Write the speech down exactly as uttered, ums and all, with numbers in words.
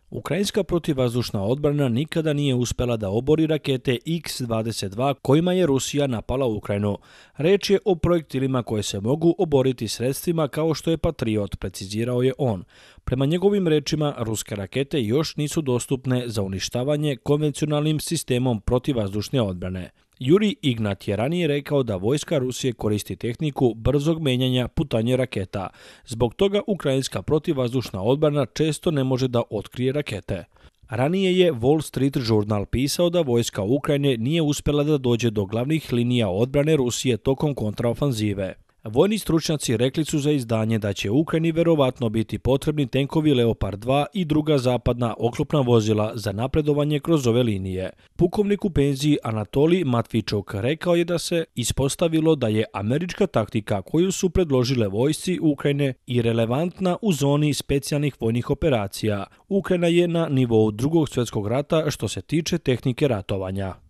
Ukrajinska protivvazdušna odbrana nikada nije uspela da obori rakete iks dvadeset dva kojima je Rusija napala Ukrajinu. Reč je o projektilima koje se mogu oboriti sredstvima kao što je Patriot, precizirao je on. Prema njegovim rečima, ruske rakete još nisu dostupne za uništavanje konvencionalnim sistemom protivvazdušne odbrane. Juri Ignat je ranije rekao da vojska Rusije koristi tehniku brzog menjanja putanje raketa. Zbog toga ukrajinska protivvazdušna odbrana često ne može da otkrije rakete. Ranije je Wall Street Journal pisao da vojska Ukrajine nije uspjela da dođe do glavnih linija odbrane Rusije tokom kontraofanzive. Vojni stručnjaci rekli su za izdanje da će Ukrajini verovatno biti potrebni tenkovi Leopard dva i druga zapadna oklopna vozila za napredovanje kroz ove linije. Pukovnik u penziji Anatoli Matvičuk rekao je da se ispostavilo da je američka taktika koju su predložile vojsci Ukrajine i relevantna u zoni specijalnih vojnih operacija. Ukrajina je na nivou drugog svjetskog rata što se tiče tehnike ratovanja.